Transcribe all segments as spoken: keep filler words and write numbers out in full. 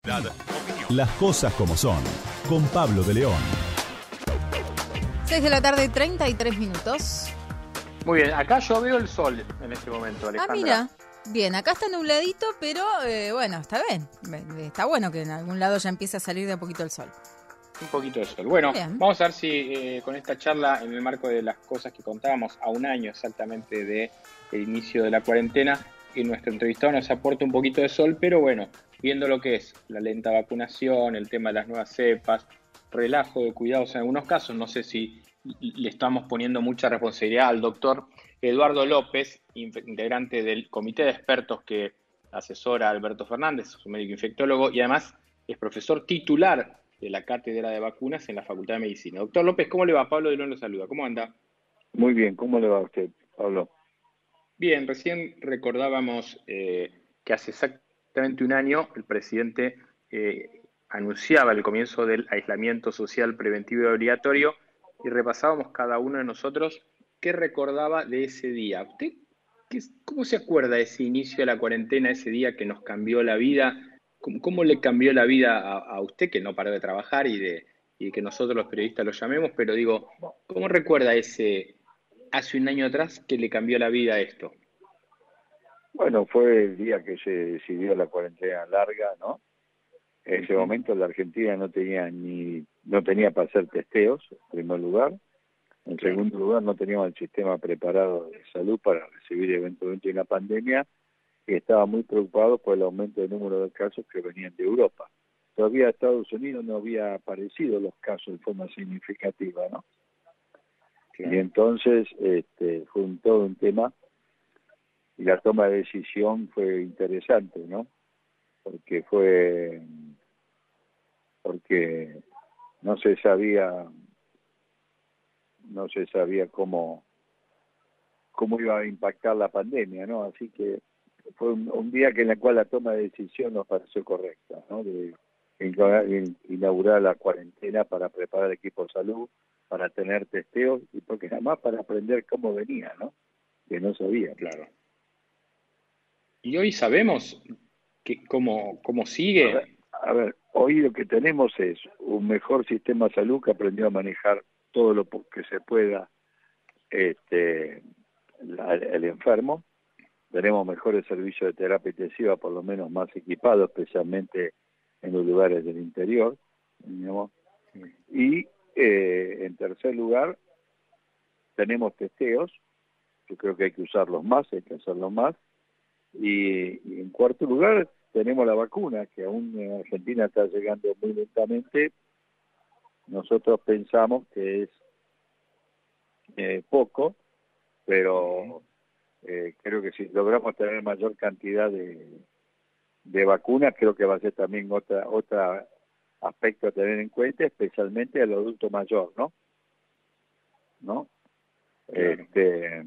Las cosas como son, con Pablo de León. seis de la tarde, treinta y tres minutos. Muy bien, acá yo veo el sol en este momento, Alejandra. Ah, mira, bien, acá está nubladito, pero eh, bueno, está bien. Está bueno que en algún lado ya empiece a salir de a poquito el sol. Un poquito de sol. Bueno, bien. Vamos a ver si eh, con esta charla, en el marco de las cosas que contábamos, a un año exactamente del inicio de la cuarentena, y nuestro entrevistado nos aporta un poquito de sol, pero bueno, viendo lo que es la lenta vacunación, el tema de las nuevas cepas, relajo de cuidados en algunos casos, no sé si le estamos poniendo mucha responsabilidad al doctor Eduardo López, integrante del comité de expertos que asesora a Alberto Fernández, su médico infectólogo, y además es profesor titular de la cátedra de vacunas en la Facultad de Medicina. Doctor López, ¿cómo le va? Pablo de León lo saluda. ¿Cómo anda? Muy bien, ¿cómo le va a usted, Pablo? Bien, recién recordábamos eh, que hace exactamente un año el presidente eh, anunciaba el comienzo del aislamiento social preventivo y obligatorio y repasábamos cada uno de nosotros qué recordaba de ese día. ¿Usted qué, cómo se acuerda de ese inicio de la cuarentena, ese día que nos cambió la vida? ¿Cómo, cómo le cambió la vida a, a usted, que no paró de trabajar y de, y que nosotros los periodistas lo llamemos? Pero digo, ¿cómo recuerda ese hace un año atrás que le cambió la vida a esto? Bueno, fue el día que se decidió la cuarentena larga, ¿no? En ese uh-huh. momento la Argentina no tenía ni no tenía para hacer testeos, en primer lugar. En claro. segundo lugar, no teníamos el sistema preparado de salud para recibir eventualmente una pandemia y estaba muy preocupado por el aumento del número de casos que venían de Europa. Todavía Estados Unidos no había aparecido los casos de forma significativa, ¿no? Claro. Y entonces este, fue un, todo un tema. Y la toma de decisión fue interesante, ¿no? Porque fue, porque no se sabía, no se sabía cómo, cómo iba a impactar la pandemia, ¿no? Así que fue un, un día que en el cual la toma de decisión nos pareció correcta, ¿no? De inaugurar la cuarentena para preparar el equipo de salud, para tener testeos y porque nada más para aprender cómo venía, ¿no? Que no sabía. Claro. ¿Y hoy sabemos que, cómo, cómo sigue? A ver, a ver, hoy lo que tenemos es un mejor sistema de salud que aprendió a manejar todo lo que se pueda este, la, el enfermo. Tenemos mejores servicios de terapia intensiva, por lo menos más equipados, especialmente en los lugares del interior. ¿No? Y eh, en tercer lugar, tenemos testeos. Yo creo que hay que usarlos más, hay que hacerlos más. Y, y en cuarto lugar tenemos la vacuna, que aún en Argentina está llegando muy lentamente. Nosotros pensamos que es eh, poco, pero eh, creo que si logramos tener mayor cantidad de, de vacunas, creo que va a ser también otra otra aspecto a tener en cuenta, especialmente al adulto mayor, ¿no? ¿No? Claro. Este...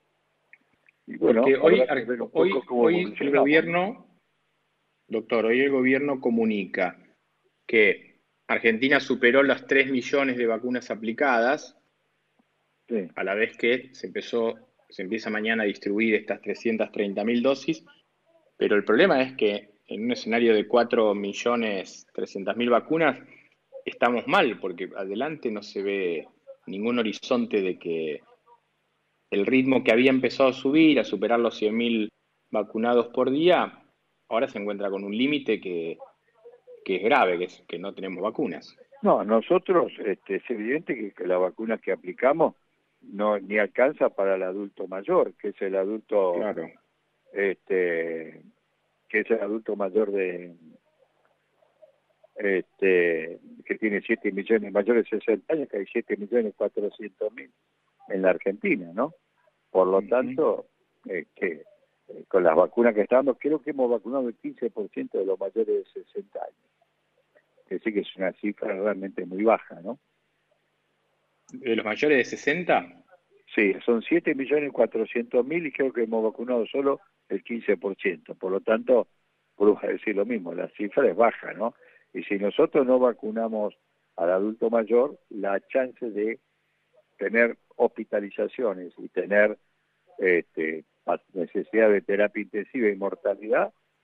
Y bueno, Porque hoy, hoy, hoy el gobierno, doctor, hoy el gobierno comunica que Argentina superó las tres millones de vacunas aplicadas, sí. A la vez que se empezó, se empieza mañana a distribuir estas trescientas treinta mil dosis, pero el problema es que en un escenario de cuatro millones trescientas mil vacunas estamos mal, porque adelante no se ve ningún horizonte de que el ritmo que había empezado a subir, a superar los cien mil vacunados por día, ahora se encuentra con un límite que, que es grave, que es que no tenemos vacunas. No, nosotros, este, es evidente que, que la vacuna que aplicamos no ni alcanza para el adulto mayor, que es el adulto, claro. este, que es el adulto mayor de, este, que tiene siete millones, mayores de sesenta años, que hay siete millones cuatrocientos mil en la Argentina, ¿no? Por lo uh-huh. tanto, este, eh, con las vacunas que estamos, creo que hemos vacunado el quince por ciento de los mayores de sesenta años. Que sí que es una cifra realmente muy baja, ¿no? ¿De los mayores de sesenta? Sí, son siete millones cuatrocientos mil y creo que hemos vacunado solo el quince por ciento. Por lo tanto, vuelvo a decir lo mismo, la cifra es baja, ¿no? Y si nosotros no vacunamos al adulto mayor, la chance de tener hospitalizaciones y tener este, necesidad de terapia intensiva y mortalidad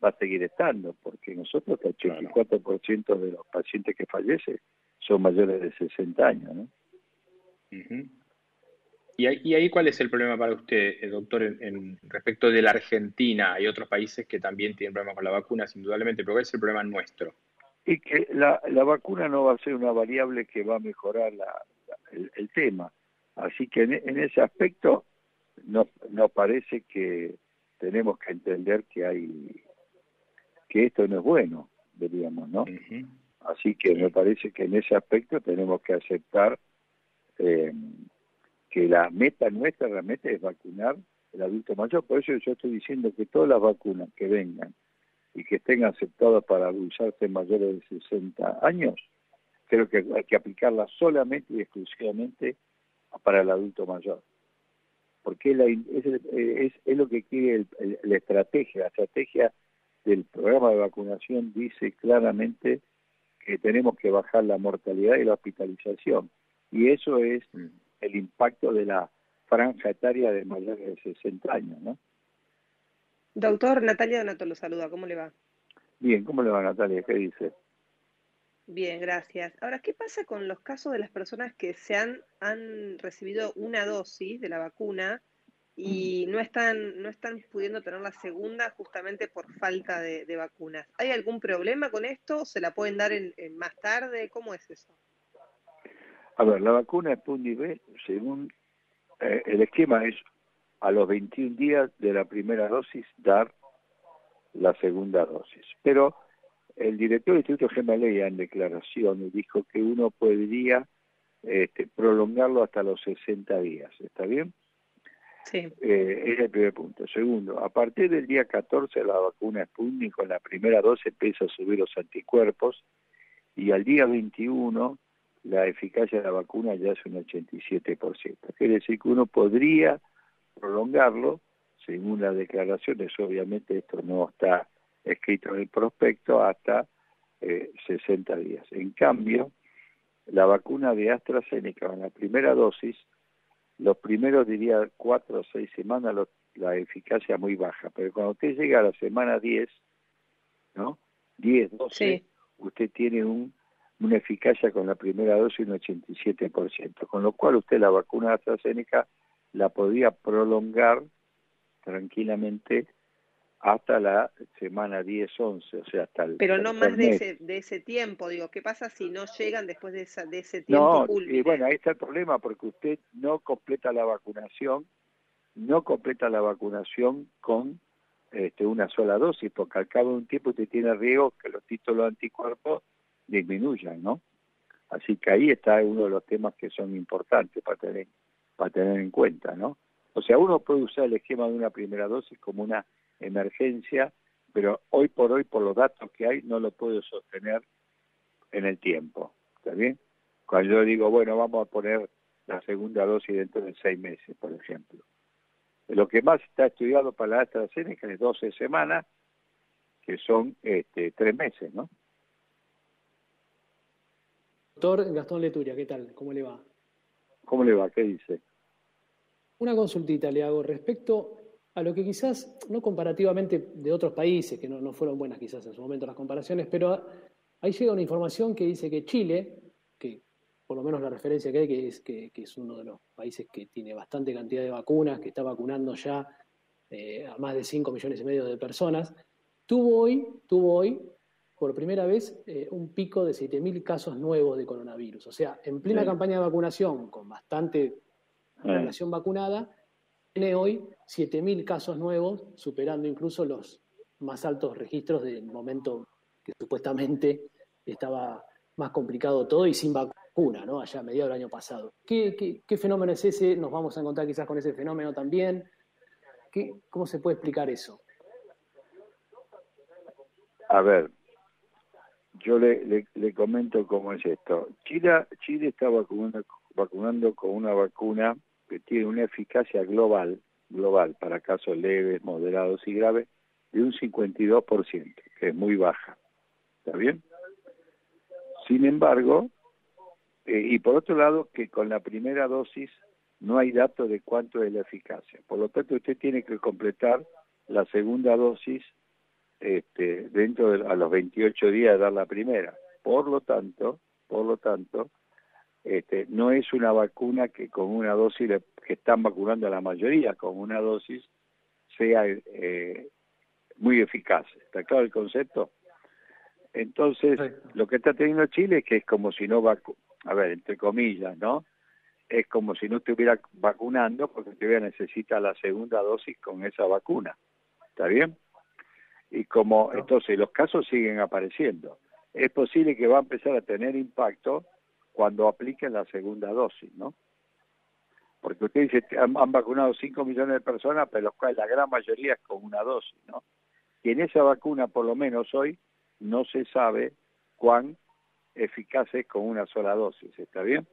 va a seguir estando, porque nosotros el ochenta y cuatro por ciento de los pacientes que fallecen son mayores de sesenta años, ¿no? Uh-huh. ¿Y, ahí, ¿Y ahí cuál es el problema para usted, doctor, en, en respecto de la Argentina? Hay otros países que también tienen problemas con la vacuna, indudablemente, pero ¿cuál es el problema nuestro? Y que la, la vacuna no va a ser una variable que va a mejorar la, la, el, el tema. Así que en, en ese aspecto nos, nos parece que tenemos que entender que hay que esto no es bueno, diríamos, ¿no? Uh-huh. Así que sí. Me parece que en ese aspecto tenemos que aceptar eh, que la meta nuestra realmente es vacunar el adulto mayor. Por eso yo estoy diciendo que todas las vacunas que vengan y que estén aceptadas para usarse en mayores de sesenta años, creo que hay que aplicarlas solamente y exclusivamente para el adulto mayor. Porque la, es, es, es lo que quiere el, el, la estrategia. La estrategia del programa de vacunación dice claramente que tenemos que bajar la mortalidad y la hospitalización. Y eso es mm. el impacto de la franja etaria de mayores de sesenta años, ¿no? Doctor, Natalia Donato lo saluda, ¿cómo le va? Bien, ¿cómo le va, Natalia? ¿Qué dice? Bien, gracias. Ahora, ¿qué pasa con los casos de las personas que se han, han recibido una dosis de la vacuna y no están, no están pudiendo tener la segunda justamente por falta de, de vacunas? ¿Hay algún problema con esto? ¿Se la pueden dar en, en más tarde? ¿Cómo es eso? A ver, la vacuna Sputnik V, según eh, el esquema es a los veintiún días de la primera dosis dar la segunda dosis. Pero el director del Instituto Gemalea en declaración dijo que uno podría este, prolongarlo hasta los sesenta días. ¿Está bien? Sí. Eh, es el primer punto. Segundo, a partir del día catorce la vacuna Sputnik con la primera dosis empieza a subir los anticuerpos y al día veintiuno la eficacia de la vacuna ya es un ochenta y siete por ciento. Quiere decir que uno podría prolongarlo, según las declaraciones, obviamente esto no está escrito en el prospecto, hasta eh, sesenta días. En cambio, la vacuna de AstraZeneca en la primera dosis, los primeros, diría, cuatro o seis semanas, lo, la eficacia muy baja, pero cuando usted llega a la semana diez, ¿no? diez, doce, sí. Usted tiene un, una eficacia con la primera dosis un ochenta y siete por ciento, con lo cual usted la vacuna de AstraZeneca la podía prolongar tranquilamente hasta la semana diez, once, o sea, hasta el Pero no más de ese, de ese tiempo, digo, ¿qué pasa si no llegan después de, esa, de ese tiempo? No, y bueno, ahí está el problema, porque usted no completa la vacunación, no completa la vacunación con este, una sola dosis, porque al cabo de un tiempo usted tiene riesgo que los títulos de anticuerpos disminuyan, ¿no? Así que ahí está uno de los temas que son importantes para tener, para tener en cuenta, ¿no? O sea, uno puede usar el esquema de una primera dosis como una emergencia, pero hoy por hoy, por los datos que hay, no lo puedo sostener en el tiempo, ¿está bien? Cuando yo digo, bueno, vamos a poner la segunda dosis dentro de seis meses, por ejemplo. Lo que más está estudiado para la AstraZeneca es doce semanas, que son este, tres meses, ¿no? Doctor Gastón Leturia, ¿qué tal? ¿Cómo le va? ¿Cómo le va? ¿Qué dice? Una consultita le hago respecto a lo que quizás, no comparativamente de otros países, que no, no fueron buenas quizás en su momento las comparaciones, pero ahí llega una información que dice que Chile, que por lo menos la referencia que hay, que es, que, que es uno de los países que tiene bastante cantidad de vacunas, que está vacunando ya eh, a más de cinco millones y medio de personas, tuvo hoy, tuvo hoy por primera vez eh, un pico de siete mil casos nuevos de coronavirus. O sea, en plena sí. campaña de vacunación, con bastante población sí. vacunada, tiene hoy siete mil casos nuevos, superando incluso los más altos registros del momento que supuestamente estaba más complicado todo y sin vacuna, ¿no? Allá a mediados del año pasado. ¿Qué, qué, qué fenómeno es ese? ¿Nos vamos a encontrar quizás con ese fenómeno también? ¿Qué, ¿Cómo se puede explicar eso? A ver, yo le, le, le comento cómo es esto. Chile, Chile está vacunando, vacunando con una vacuna que tiene una eficacia global, global para casos leves, moderados y graves, de un cincuenta y dos por ciento, que es muy baja. ¿Está bien? Sin embargo, eh, y por otro lado, que con la primera dosis no hay datos de cuánto es la eficacia. Por lo tanto, usted tiene que completar la segunda dosis este, dentro de a los veintiocho días de dar la primera. Por lo tanto, por lo tanto, este, no es una vacuna que con una dosis, le, que están vacunando a la mayoría, con una dosis sea eh, muy eficaz. ¿Está claro el concepto? Entonces, Perfecto. Lo que está teniendo Chile es que es como si no vacu a ver, entre comillas, ¿no? Es como si no estuviera vacunando porque todavía necesita la segunda dosis con esa vacuna. ¿Está bien? Y como no. Entonces los casos siguen apareciendo. Es posible que va a empezar a tener impacto cuando apliquen la segunda dosis, ¿no? Porque usted dice que han, han vacunado cinco millones de personas, pero los cuales la gran mayoría es con una dosis, ¿no? Y en esa vacuna, por lo menos hoy, no se sabe cuán eficaz es con una sola dosis. ¿Está bien?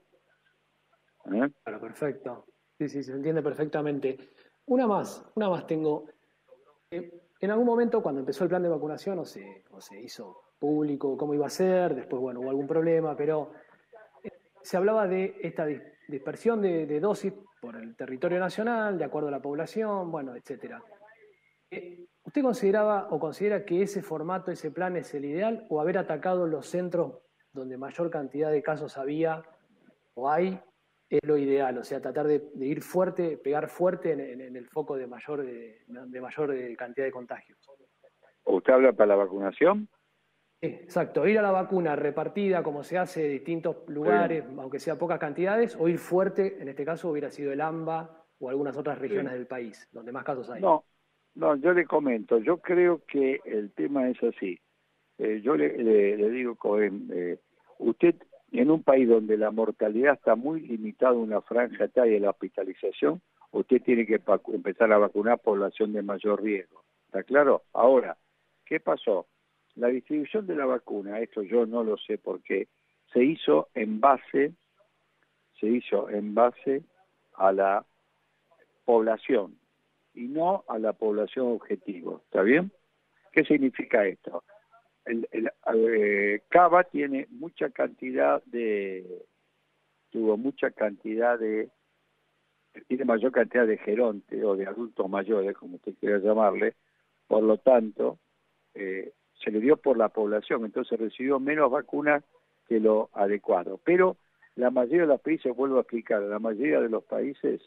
¿Eh? Claro, perfecto. Sí, sí, se entiende perfectamente. Una más, una más tengo. Eh, en algún momento, cuando empezó el plan de vacunación, o se, o se hizo público cómo iba a ser, después, bueno, hubo algún problema, pero eh, se hablaba de esta dis dispersión de, de dosis por el territorio nacional, de acuerdo a la población, bueno, etcétera. Eh, ¿Usted consideraba o considera que ese formato, ese plan es el ideal, o haber atacado los centros donde mayor cantidad de casos había o hay es lo ideal? O sea, tratar de, de ir fuerte, pegar fuerte en, en, en el foco de mayor, de, de mayor de cantidad de contagios. ¿Usted habla para la vacunación? Sí, exacto, ir a la vacuna repartida como se hace en distintos lugares, sí. Aunque sea pocas cantidades, o ir fuerte, en este caso hubiera sido el AMBA o algunas otras regiones sí. del país, donde más casos hay. No, no, yo le comento, yo creo que el tema es así. Eh, yo le, le, le digo, Cohen, eh, usted en un país donde la mortalidad está muy limitada, una franja etaria de la hospitalización, usted tiene que empezar a vacunar población de mayor riesgo. ¿Está claro? Ahora, ¿qué pasó? La distribución de la vacuna, esto yo no lo sé por qué, se hizo en base, se hizo en base a la población y no a la población objetivo. ¿Está bien? ¿Qué significa esto? El, el, eh, Cava tiene mucha cantidad de, tuvo mucha cantidad de, tiene mayor cantidad de geronte o de adultos mayores, como usted quiera llamarle, por lo tanto, eh, se le dio por la población, entonces recibió menos vacunas que lo adecuado. Pero la mayoría de los países, vuelvo a explicar, la mayoría de los países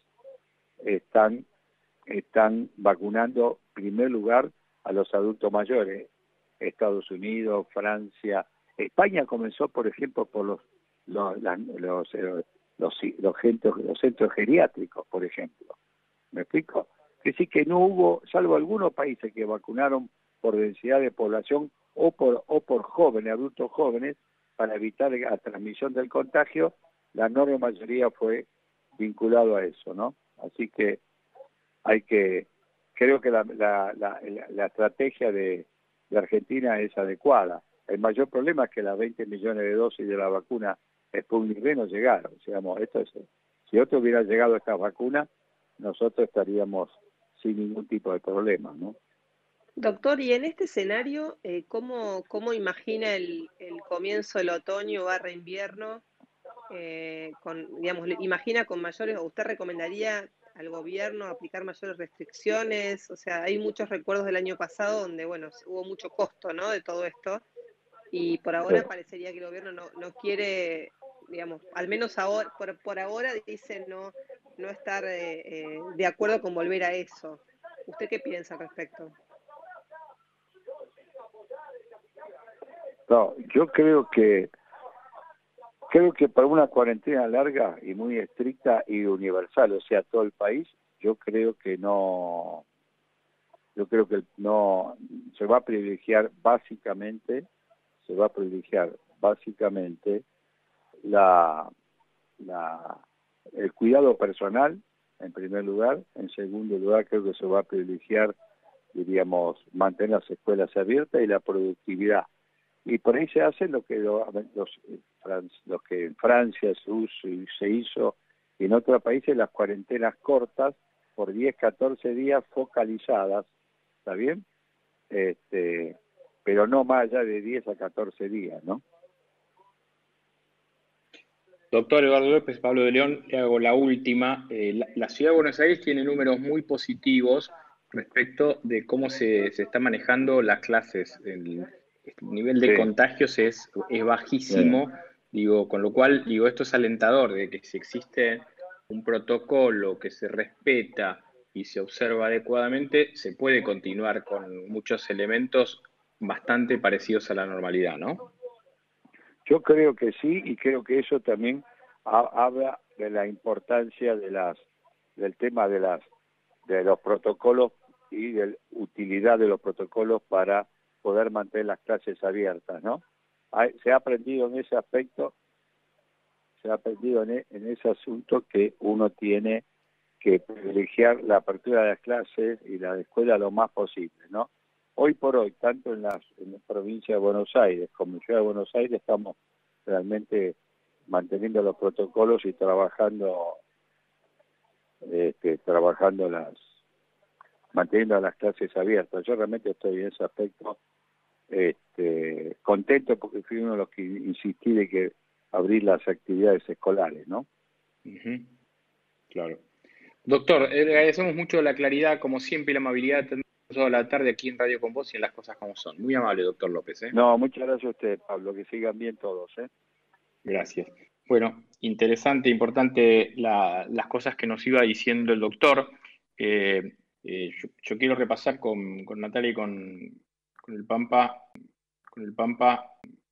están, están vacunando en primer lugar a los adultos mayores. Estados Unidos, Francia, España comenzó, por ejemplo, por los los los, los, los, los, los, centros, los centros geriátricos, por ejemplo. ¿Me explico? Es decir, que no hubo, salvo algunos países que vacunaron por densidad de población o por o por jóvenes, adultos jóvenes, para evitar la transmisión del contagio, la enorme mayoría fue vinculado a eso, ¿no? Así que hay que, creo que la, la, la, la, la estrategia de de Argentina es adecuada. El mayor problema es que las veinte millones de dosis de la vacuna Sputnik V no llegaron. Digamos, esto es, si otro hubiera llegado a esta vacuna, nosotros estaríamos sin ningún tipo de problema, ¿no? Doctor, y en este escenario, eh, ¿cómo, cómo imagina el, el comienzo del otoño barra invierno? Eh, con, digamos, ¿imagina con mayores, o usted recomendaría al gobierno aplicar mayores restricciones? O sea, hay muchos recuerdos del año pasado donde, bueno, hubo mucho costo, ¿no?, de todo esto, y por ahora sí. Parecería que el gobierno no, no quiere, digamos, al menos ahora, por, por ahora dice no, no estar eh, eh, de acuerdo con volver a eso. ¿Usted qué piensa al respecto? No, yo creo que Creo que para una cuarentena larga y muy estricta y universal, o sea, todo el país, yo creo que no, yo creo que no, se va a privilegiar básicamente, se va a privilegiar básicamente la, la, el cuidado personal, en primer lugar. En segundo lugar, creo que se va a privilegiar, diríamos, mantener las escuelas abiertas y la productividad. Y por ahí se hace lo que lo, los, los que en Francia se, uso, se hizo y en otros países, las cuarentenas cortas por diez, catorce días focalizadas, ¿está bien? Este, pero no más allá de diez a catorce días, ¿no? Doctor Eduardo López, Pablo de León, le hago la última. Eh, la, la Ciudad de Buenos Aires tiene números muy positivos, respecto de cómo se, se están manejando las clases. El, el nivel de Sí. contagios es, es bajísimo, Sí. digo, con lo cual, digo, esto es alentador de que si existe un protocolo que se respeta y se observa adecuadamente, se puede continuar con muchos elementos bastante parecidos a la normalidad, ¿no? Yo creo que sí, y creo que eso también ha- habla de la importancia de las del tema de las de los protocolos y de la utilidad de los protocolos para poder mantener las clases abiertas, ¿no? Hay- se ha aprendido en ese aspecto, se ha aprendido en, e- en ese asunto que uno tiene que privilegiar la apertura de las clases y la escuela lo más posible, ¿no? Hoy por hoy, tanto en, las, en la provincia de Buenos Aires como en Ciudad de Buenos Aires, estamos realmente manteniendo los protocolos y trabajando, este, trabajando las, manteniendo las clases abiertas. Yo realmente estoy en ese aspecto este, contento porque fui uno de los que insistí de que abrir las actividades escolares, ¿no? Uh-huh. Claro. Doctor, eh, le agradecemos mucho la claridad, como siempre, y la amabilidad de tenernos toda la tarde aquí en Radio Con Vos y en Las Cosas Como Son. Muy amable, doctor López. ¿eh? No, muchas gracias a usted, Pablo, que sigan bien todos, ¿eh? Gracias. Bueno, interesante, importante la, las cosas que nos iba diciendo el doctor. Eh, eh, yo, yo quiero repasar con, con Natalia y con, con el Pampa, con el Pampa